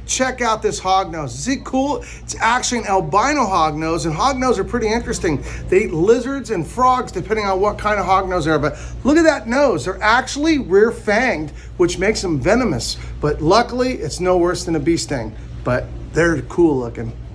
check out this hognose. Is it cool? It's actually an albino hognose, and hognose are pretty interesting. They eat lizards and frogs depending on what kind of hognose they are. But look at that nose. They're actually rear-fanged, which makes them venomous. But luckily, it's no worse than a bee sting. But they're cool looking.